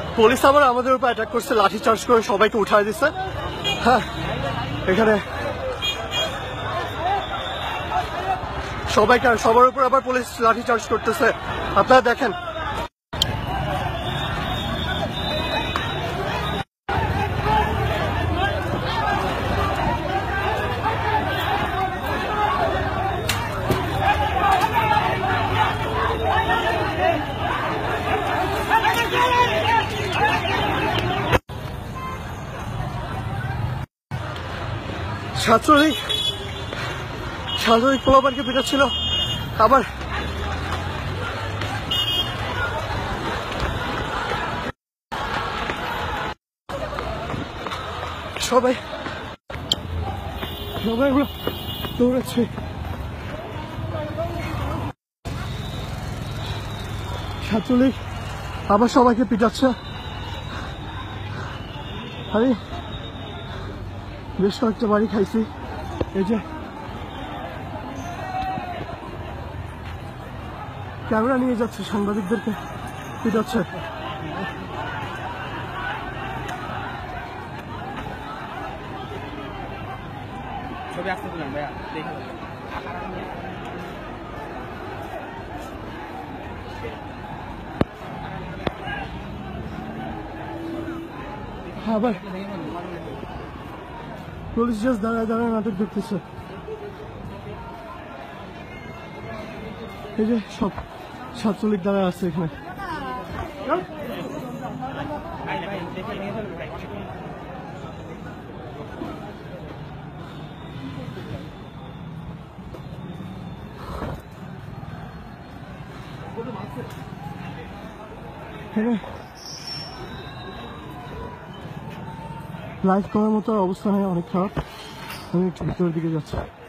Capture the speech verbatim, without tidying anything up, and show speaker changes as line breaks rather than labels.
Police আবার আমাদের উপর অ্যাটাক করছে, লাঠি চার্জ করে সবাইকে উঠায় দিচ্ছে। হ্যাঁ, এখানে সবাইকে সবার উপর আবার পুলিশ লাঠি চার্জ করতেছে। আপনারা দেখেন ছাত্রলীগ ছাত্রলীগ পোলাপানকে পিটাচ্ছিল, আবার সবাই সবাই দৌড়াচ্ছে। ছাত্রলীগ আবার সবাইকে পিটাচ্ছে। আমি বেশ কয়েকটা বাড়ি খাইছি। এই যে ক্যামেরা নিয়ে যাচ্ছে, সাংবাদিকদেরকে পিটাচ্ছে। ছবি আসতে দিলাম ভাইয়া, দেখে আবার পুলিশ জাস্ট দাঁড়ায় দাঁড়ায় নাটক দেখতেছে। এই যে সব ছাত্রলীগ দাঁড়ায় আছে এখানে। লাইভ করার মতো অবস্থা নেই, অনেক খারাপ। আমি একটু ভিতরের দিকে যাচ্ছি।